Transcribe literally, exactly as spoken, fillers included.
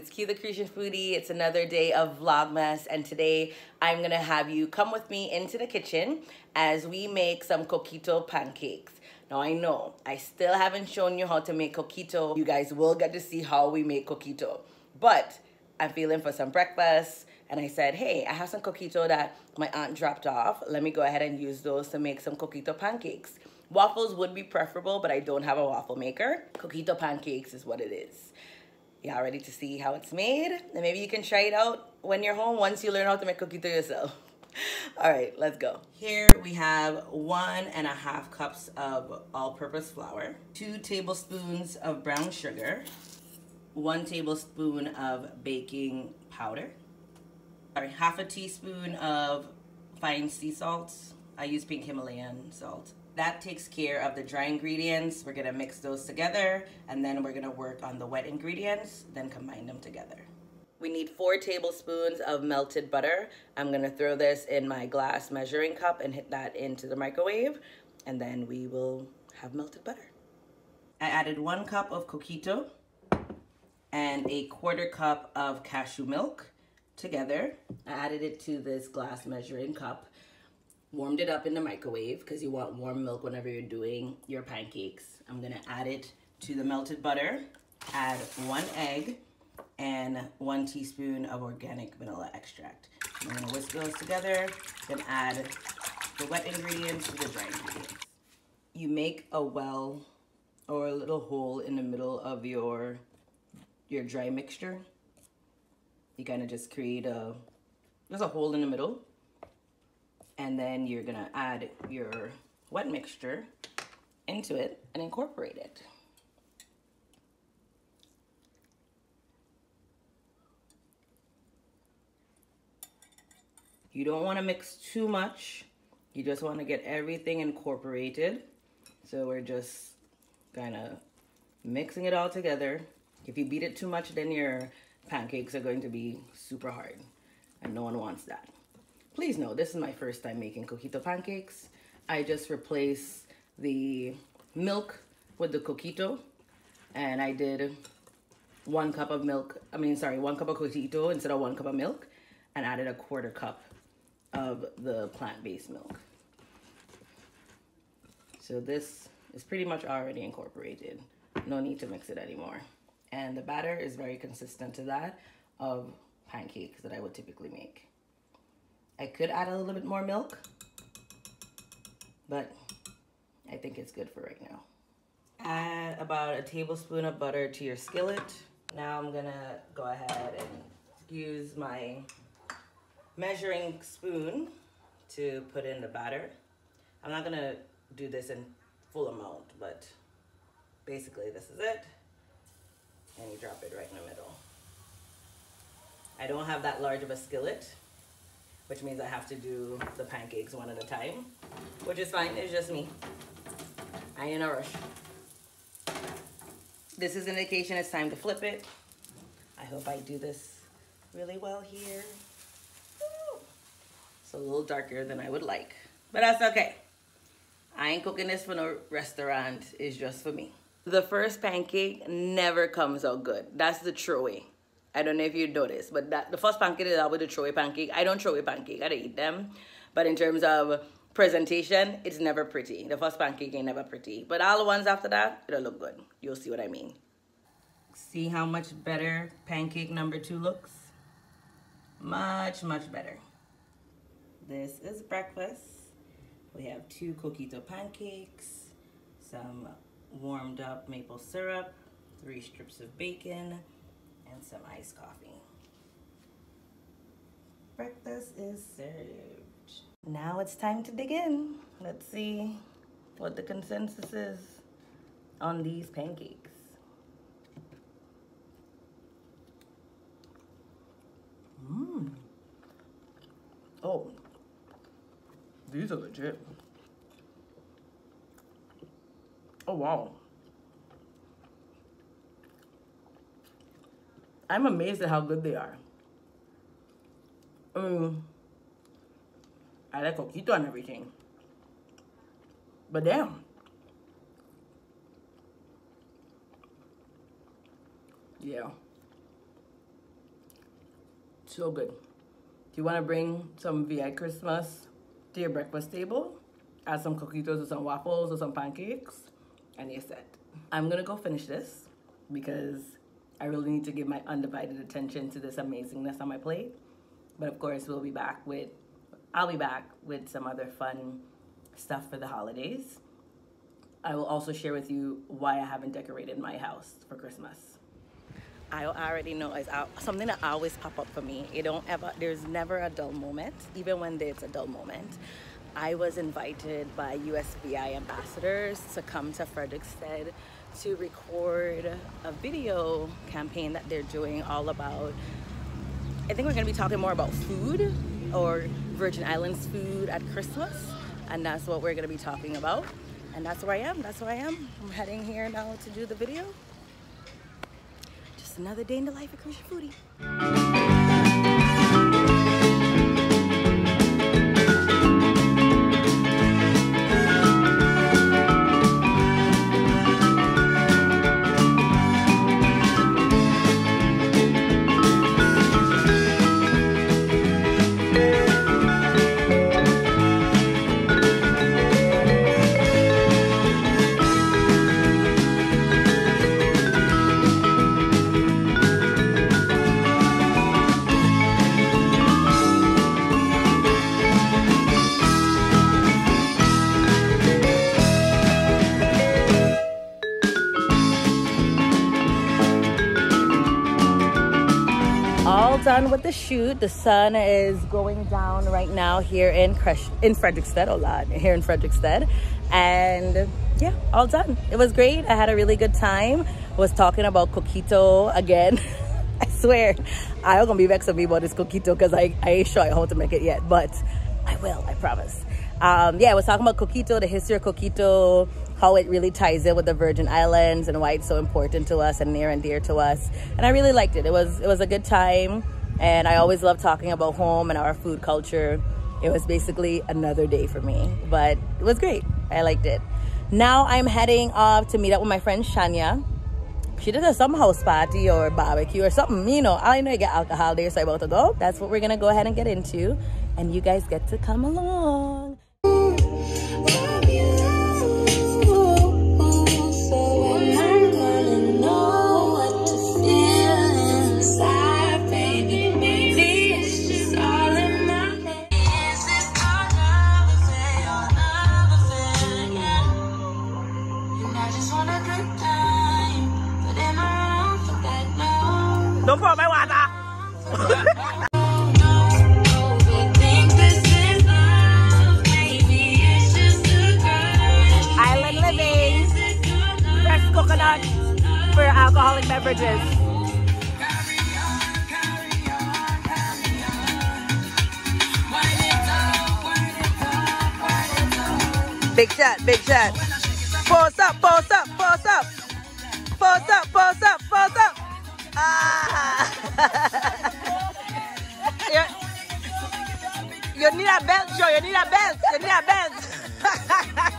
it's Q the Crucian Foodie. It's another day of Vlogmas, and today I'm gonna have you come with me into the kitchen as we make some Coquito Pancakes. Now I know, I still haven't shown you how to make Coquito. You guys will get to see how we make Coquito. But I'm feeling for some breakfast, and I said, hey, I have some Coquito that my aunt dropped off. Let me go ahead and use those to make some Coquito Pancakes. Waffles would be preferable, but I don't have a waffle maker. Coquito Pancakes is what it is. Y'all ready to see how it's made? And maybe you can try it out when you're home once you learn how to make Coquito yourself. All right, let's go. Here we have one and a half cups of all-purpose flour, two tablespoons of brown sugar, one tablespoon of baking powder, sorry, half a teaspoon of fine sea salt. I use pink Himalayan salt. That takes care of the dry ingredients. We're gonna mix those together, and then we're gonna work on the wet ingredients, then combine them together. We need four tablespoons of melted butter. I'm gonna throw this in my glass measuring cup and hit that into the microwave, and then we will have melted butter. I added one cup of Coquito and a quarter cup of cashew milk together. I added it to this glass measuring cup. Warmed it up in the microwave because you want warm milk whenever you're doing your pancakes. I'm gonna add it to the melted butter, add one egg, and one teaspoon of organic vanilla extract. I'm gonna whisk those together, then add the wet ingredients to the dry ingredients. You make a well or a little hole in the middle of your, your dry mixture. You kind of just create a, there's a hole in the middle. And then you're gonna add your wet mixture into it and incorporate it. You don't wanna mix too much. You just wanna get everything incorporated. So we're just kinda mixing it all together. If you beat it too much, then your pancakes are going to be super hard, and no one wants that. Please know, this is my first time making Coquito Pancakes. I just replaced the milk with the Coquito, and I did one cup of milk, I mean, sorry, one cup of Coquito instead of one cup of milk, and added a quarter cup of the plant-based milk. So this is pretty much already incorporated. No need to mix it anymore. And the batter is very consistent to that of pancakes that I would typically make. I could add a little bit more milk, but I think it's good for right now. Add about a tablespoon of butter to your skillet. Now I'm gonna go ahead and use my measuring spoon to put in the batter. I'm not gonna do this in full amount, but basically this is it. And you drop it right in the middle. I don't have that large of a skillet, which means I have to do the pancakes one at a time, which is fine, it's just me. I ain't in a rush. This is an indication it's time to flip it. I hope I do this really well here. Woo! It's a little darker than I would like, but that's okay. I ain't cooking this for no restaurant, it's just for me. The first pancake never comes out good. That's the true way. I don't know if you noticed, but that the first pancake is always the throwaway pancake. I don't throw away pancake, I don't eat them. But in terms of presentation, it's never pretty. The first pancake ain't never pretty. But all the ones after that, it'll look good. You'll see what I mean. See how much better pancake number two looks? Much, much better. This is breakfast. We have two Coquito pancakes, some warmed up maple syrup, three strips of bacon, and some iced coffee. Breakfast is served. Now it's time to dig in. Let's see what the consensus is on these pancakes. Mmm. Oh, these are legit. Oh, wow. I'm amazed at how good they are. I mean, I like Coquito and everything, but damn. Yeah. So good. If you want to bring some V I Christmas to your breakfast table, add some coquitos or some waffles or some pancakes, and you're set. I'm gonna go finish this because I really need to give my undivided attention to this amazingness on my plate. But of course, we'll be back with, I'll be back with some other fun stuff for the holidays. I will also share with you why I haven't decorated my house for Christmas. I already know it's something that always pop up for me. It don't ever, there's never a dull moment, even when there's a dull moment. I was invited by U S V I ambassadors to come to Frederiksted to record a video campaign that they're doing all about, I think we're gonna be talking more about food or Virgin Islands food at Christmas. And that's what we're gonna be talking about. And that's where I am, that's where I am. I'm heading here now to do the video. Just another day in the life of Crucian Foodie. Done with the shoot. The sun is going down right now here in Crush in Frederiksted. Oh Lord, here in Frederiksted, and yeah, all done. It was great. I had a really good time. I was talking about Coquito again. I swear, I'm gonna be vexed with me about this Coquito because I, I ain't sure how to make it yet, but I will, I promise. Um, yeah, I was talking about Coquito, the history of Coquito, how it really ties in with the Virgin Islands and why it's so important to us and near and dear to us. And I really liked it. It was it was a good time. And I always love talking about home and our food culture. It was basically another day for me, but it was great. I liked it. Now I'm heading off to meet up with my friend Shania. She did a some house party or barbecue or something, you know. I know you get alcohol there, so I'm about to go. That's what we're gonna go ahead and get into. And you guys get to come along. Don't pour my water. Island living. Fresh coconut for alcoholic beverages. Big shot, big shot. Pulse up, pulse up, pulse up. Pulse up, pulse up, pulse up. Ah. you, you need a belt, Joe. You need a belt. You need a belt.